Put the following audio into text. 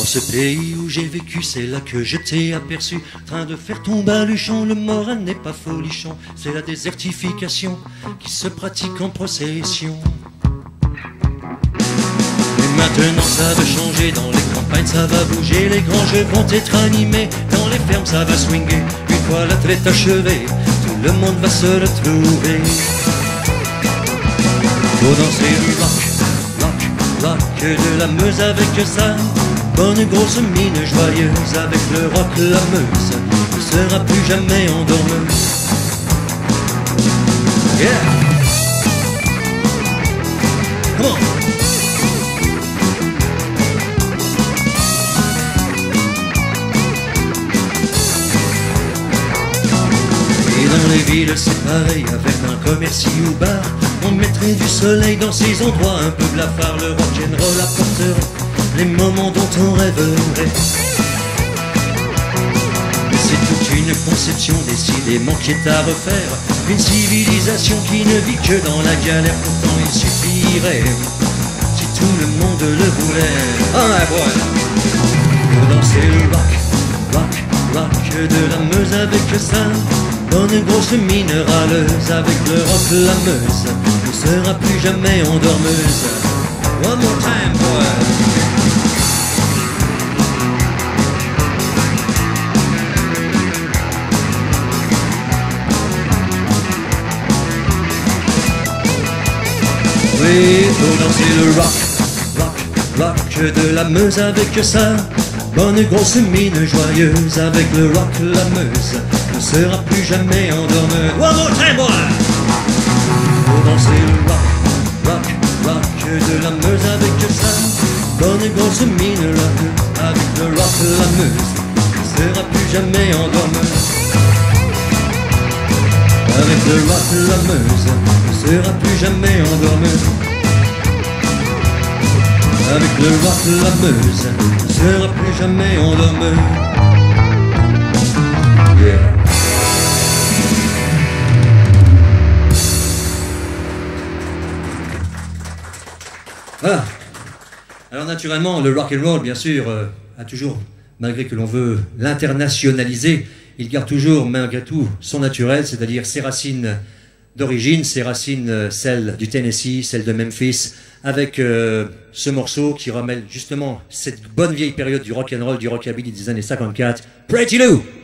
ce pays où j'ai vécu, c'est là que je t'ai aperçu, train de faire ton baluchon. Le moral n'est pas folichon, c'est la désertification qui se pratique en procession. Mais maintenant ça va changer, dans les campagnes ça va bouger, les grands jeux vont être animés, dans les fermes ça va swinguer. Une fois la traite achevée, tout le monde va se retrouver. Faut danser du rock, rock, rock, de la Meuse avec ça. Bonne grosse mine joyeuse, avec le rock la Meuse ne sera plus jamais endormeuse. Yeah! Come on! Et dans les villes c'est pareil, avec un commerce ou bar, on mettrait du soleil dans ces endroits un peu blafards. Le rock'n'roll apporterait les moments dont on rêverait. Mais c'est toute une conception décidément qui est à refaire, une civilisation qui ne vit que dans la galère. Pourtant il suffirait, si tout le monde le voulait. Ah ouais! Pour danser le rock, rock, rock, de la Meuse avec ça. Bonne grosse mine râleuse, avec le rock la Meuse ne sera plus jamais endormeuse. One more time, boy! Oui, faut danser le rock, rock, rock, de la Meuse avec ça. Bonne grosse mine joyeuse, avec le rock la Meuse ne sera plus jamais endormeuse. One more time, boy! Faut danser le rock, rock, rock, de la Meuse avec ça. Bonne grosse mine joyeuse, avec le rock la Meuse ne sera plus jamais endormeuse. Avec le rock la Meuse ne sera plus jamais endormeuse. Avec le rock la Meuse ne sera plus jamais endormeuse. Yeah. Voilà. Alors naturellement, le rock and roll, bien sûr, a toujours, malgré que l'on veut l'internationaliser, il garde toujours, malgré tout, son naturel, c'est-à-dire ses racines d'origine, ses racines, celles du Tennessee, celles de Memphis, avec ce morceau qui ramène justement cette bonne vieille période du rock and roll, du rockabilly des années 54, Pretty Lou.